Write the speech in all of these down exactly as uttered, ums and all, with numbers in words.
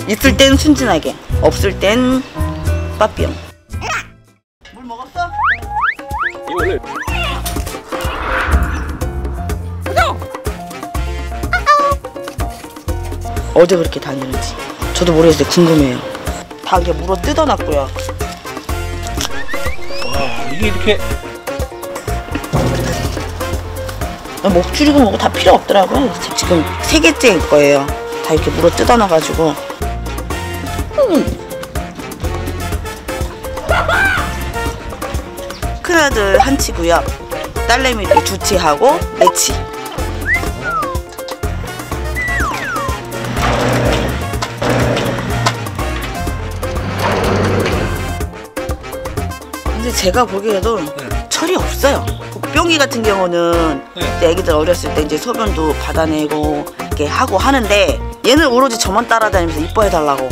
있을 땐 순진하게, 없을 땐 빠삐용. 물 먹었어? 오늘 어제 그렇게 다니는지 저도 모르겠어요. 궁금해요. 다 이렇게 물어 뜯어놨고요. 와, 이게 이렇게 목줄이고 뭐고 다 필요 없더라고요. 지금 세 개째일 거예요. 다 이렇게 물어 뜯어놔가지고. 음. 큰아들 한치고요. 딸내미들 두치하고 네치. 근데 제가 보기에도 네. 철이 없어요. 뿅이 같은 경우는 네. 이제 애기들 어렸을 때 이제 소변도 받아내고 이렇게 하고 하는데 얘는 오로지 저만 따라다니면서 이뻐해 달라고.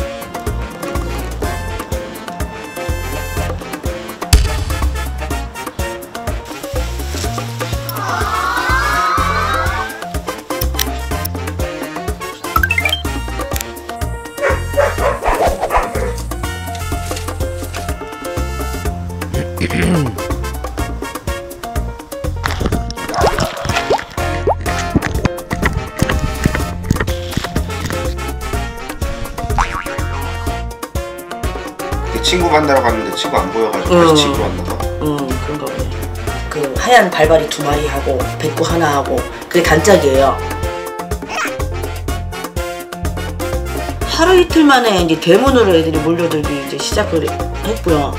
친구 만나러 갔는데 친구 안 보여가지고 응. 다시 친구 만나서. 응, 그런가 보네. 그 하얀 발발이 두 마리 하고 백구 하나 하고 그게 단짝이에요. 하루 이틀 만에 이제 대문으로 애들이 몰려들기 이제 시작을 했고요.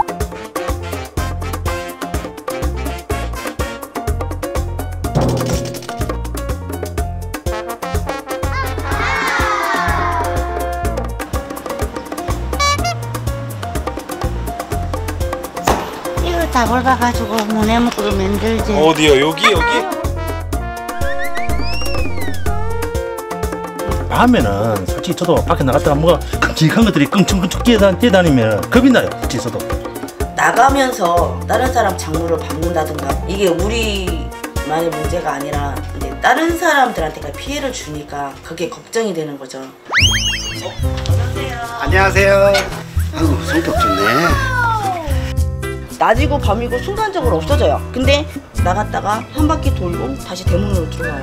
다 밟아가지고 문에 묶으로 만들지. 어디요? 여기 여기? 밤에는 솔직히 저도 밖에 나갔다가 뭐가 끔찍한 것들이 끙충끙충 뛰어다니면 겁이 나요. 솔직히 저도 나가면서 다른 사람 작물을 밟는다든가 이게 우리만의 문제가 아니라 이제 다른 사람들한테가 피해를 주니까 그게 걱정이 되는 거죠. 어? 안녕하세요. 아이고 성격 좋네. 낮이고 밤이고 순간적으로 없어져요. 근데 나갔다가 한 바퀴 돌고 다시 대문으로 들어와요.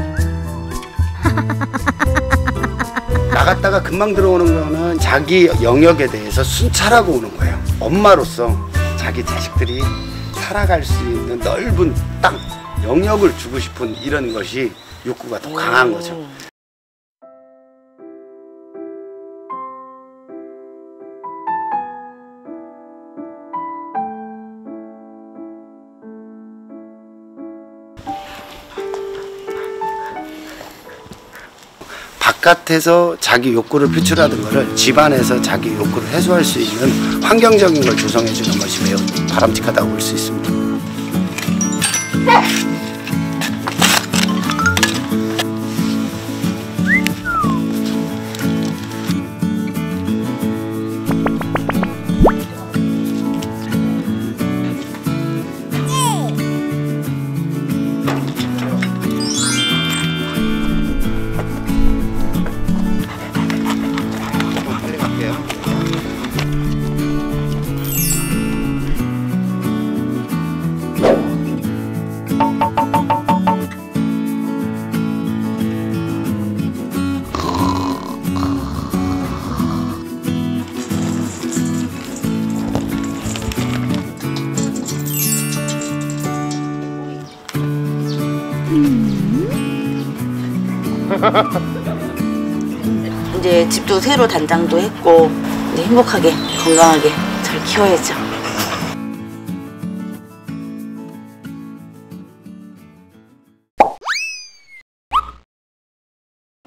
나갔다가 금방 들어오는 거는 자기 영역에 대해서 순찰하고 오는 거예요. 엄마로서 자기 자식들이 살아갈 수 있는 넓은 땅, 영역을 주고 싶은 이런 것이 욕구가 더 강한 거죠. 바깥에서 자기 욕구를 표출하는 것을 집안에서 자기 욕구를 해소할 수 있는 환경적인 걸 조성해 주는 것이 매우 바람직하다고 볼 수 있습니다. 이제 집도 새로 단장도 했고 이제 행복하게 건강하게 잘 키워야죠.